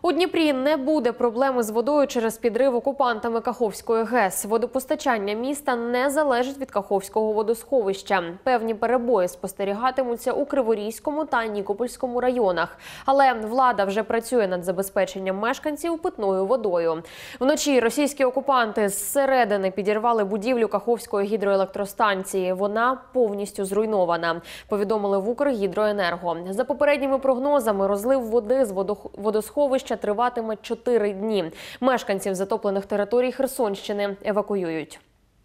У Дніпрі не буде проблеми з водою через підрив окупантами Каховської ГЕС. Водопостачання міста не залежить від Каховського водосховища. Певні перебої спостерігатимуться у Криворізькому та Нікопольському районах. Але влада вже працює над забезпеченням мешканців питною водою. Вночі російські окупанти зсередини підірвали будівлю Каховської гідроелектростанції. Вона повністю зруйнована, повідомили в Укргідроенерго. За попередніми прогнозами, розлив води з водосховища триватиме 4 дні. Мешканців затоплених територій Херсонщини евакуюють.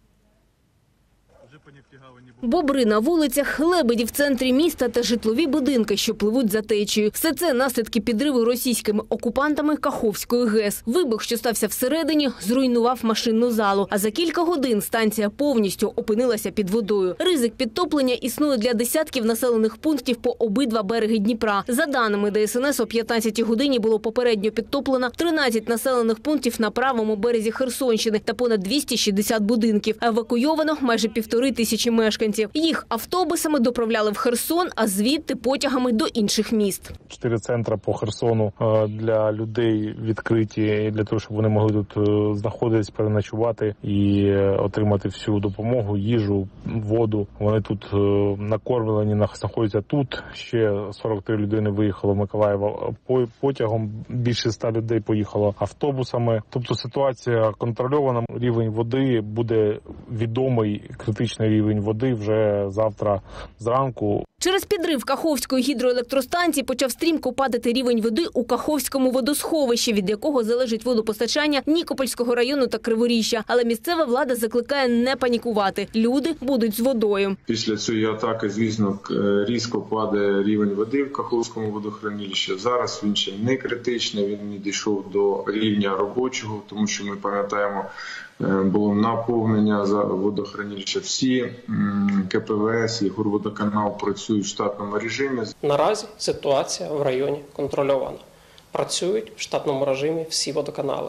Бобри на вулицях, лебеді в центрі міста та житлові будинки, що пливуть за течією. Все це наслідки підриву російськими окупантами Каховської ГЕС. Вибух, що стався всередині, зруйнував машинну залу. А за кілька годин станція повністю опинилася під водою. Ризик підтоплення існує для десятків населених пунктів по обидва береги Дніпра. За даними ДСНС, о 15-й годині було попередньо підтоплено 13 населених пунктів на правому березі Херсонщини та понад 260 будинків. Евакуйовано майже 1500 мешканців. Їх автобусами доправляли в Херсон, а звідти потягами до інших міст. 4 центри по Херсону для людей відкриті, для того, щоб вони могли тут знаходитись, переночувати і отримати всю допомогу, їжу, воду. Вони тут накормлені, знаходяться тут. Ще 43 людини виїхало в Миколаєва потягом, більше 100 людей поїхало автобусами. Тобто ситуація контрольована, рівень води буде відомий, критичний рівень води вже завтра зранку. Через підрив Каховської гідроелектростанції почав стрімко падати рівень води у Каховському водосховищі, від якого залежить водопостачання Нікопольського району та Криворіжжя. Але місцева влада закликає не панікувати. Люди будуть з водою. Після цієї атаки, звісно, різко падає рівень води в Каховському водохранилищі. Зараз він ще не критичний, він не дійшов до рівня робочого, тому що ми пам'ятаємо, було наповнення за водохранилища. Всі КПВС і Горводоканал працюють в штатному режимі. Наразі ситуація в районі контрольована. Працюють в штатному режимі всі водоканали.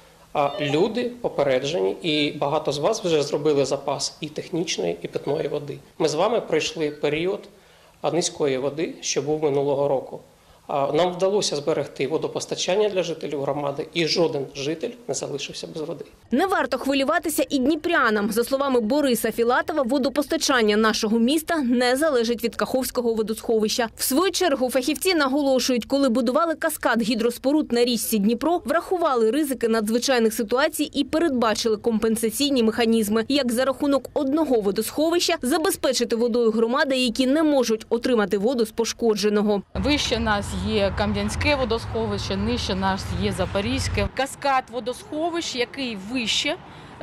А люди попереджені, і багато з вас вже зробили запас і технічної, і питної води. Ми з вами пройшли період низької води, що був минулого року. Нам вдалося зберегти водопостачання для жителів громади, і жоден житель не залишився без води. Не варто хвилюватися і дніпрянам. За словами Бориса Філатова, водопостачання нашого міста не залежить від Каховського водосховища. В свою чергу фахівці наголошують, коли будували каскад гідроспоруд на річці Дніпро, врахували ризики надзвичайних ситуацій і передбачили компенсаційні механізми, як за рахунок одного водосховища забезпечити водою громади, які не можуть отримати воду з пошкодженого. Вище нас є Кам'янське водосховище, нижче нас є Запорізьке. Каскад водосховищ, який вище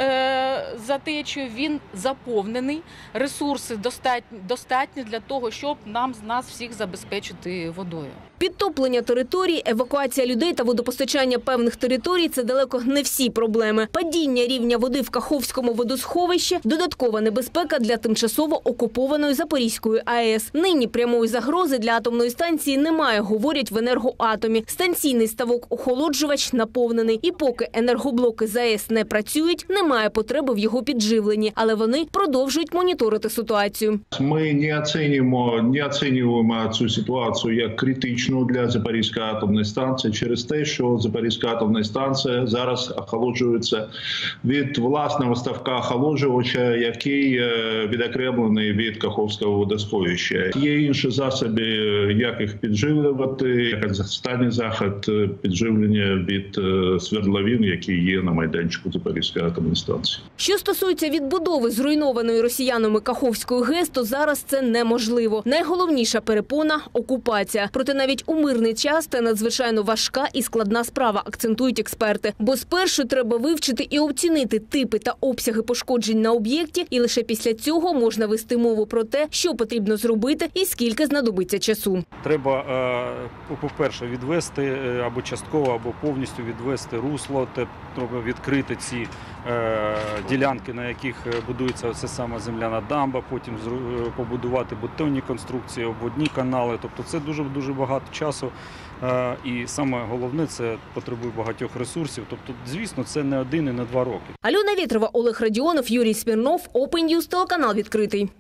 за течією, він заповнений. Ресурси достатні для того, щоб нас всіх забезпечити водою. Підтоплення територій, евакуація людей та водопостачання певних територій – це далеко не всі проблеми. Падіння рівня води в Каховському водосховищі – додаткова небезпека для тимчасово окупованої Запорізької АЕС. Нині прямої загрози для атомної станції немає, говорять в Енергоатомі. Станційний ставок-охолоджувач наповнений. І поки енергоблоки ЗАЕС не працюють, немає потреби в його підживленні. Але вони продовжують моніторити ситуацію. Ми не оцінюємо цю ситуацію як критичну для Запорізької атомної станції через те, що Запорізька атомна станція зараз охолоджується від власного ставка охолоджувача, який відокремлений від Каховського водосховища. Є інші засоби, як їх підживлювати, як останній захід підживлення від свердловин, які є на майданчику Запорізької атомної станції. Що стосується відбудови зруйнованої росіянами Каховської ГЕС, то зараз це неможливо. Найголовніша перепона – окупація. Проте навіть у мирний час це надзвичайно важка і складна справа, акцентують експерти. Бо спершу треба вивчити і оцінити типи та обсяги пошкоджень на об'єкті, і лише після цього можна вести мову про те, що потрібно зробити і скільки знадобиться часу. Треба, по-перше, відвести або частково, або повністю відвести русло, треба відкрити ці ділянки, на яких будується це саме земляна дамба, потім побудувати бетонні конструкції, обводні канали. Тобто це дуже багато часу. І саме головне, це потребує багатьох ресурсів. Тобто, звісно, це не 1 і не 2 роки. Альона Вєтрова, Олег Радіонов, Юрій Смірнов, Open News, телеканал «Відкритий».